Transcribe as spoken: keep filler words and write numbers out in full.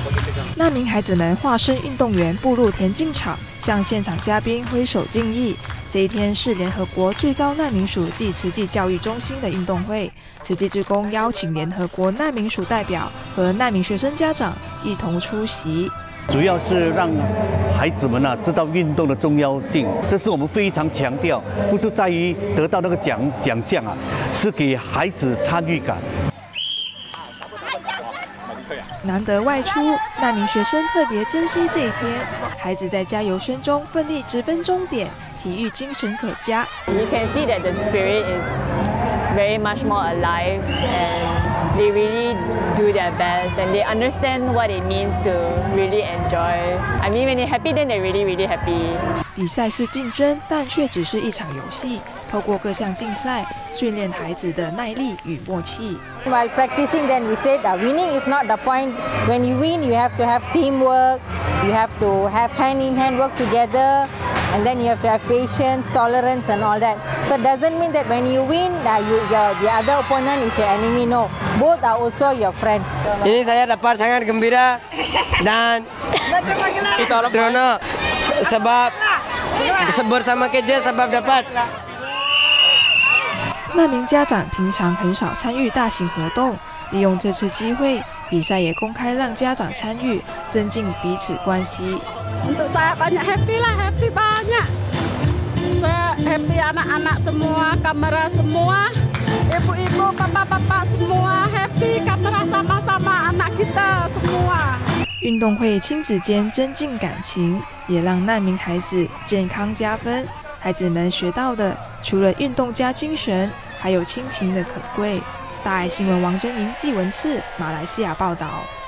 那名孩子们化身运动员，步入田径场，向现场嘉宾挥手敬意。这一天是联合国最高难民署暨慈济教育中心的运动会，慈济志工邀请联合国难民署代表和难民学生家长一同出席。 主要是让孩子们啊知道运动的重要性，这是我们非常强调，不是在于得到那个奖奖项啊，是给孩子参与感。 难得外出，难民学生特别珍惜这一天。孩子在加油声中奋力直奔终点，体育精神可嘉。 You can see that the spirit is very much more alive and they really do their best and they understand what it means to really enjoy. I mean, when they're happy, then they're really, really happy. 比赛是竞争，但却只是一场游戏。透过各项竞赛，训练孩子的耐力与默契。 While practicing, then we said uh, winning is not the point. When you win, you have to have teamwork. You have to have hand-in-hand work together. And then you have to have patience, tolerance, and all that. So it doesn't mean that when you win, uh, you, your, the other opponent is your enemy. No, both are also your friends. Ini saya dapat sangat gembira dan seronok sebab bersama kerja sebab dapat. 那名家长平常很少参与大型活动，利用这次机会，比赛也公开让家长参与，增进彼此关系。 Untuk saya banyak happy lah, happy banyak. Saya happy anak-anak semua, kamera semua, ibu-ibu, bapak-bapak semua happy, kamera sama-sama anak kita semua. 运动会亲子间增进感情，也让难民孩子健康加分。孩子们学到的，除了运动家精神，还有亲情的可贵。大爱新闻王真莹、纪文次，马来西亚报道。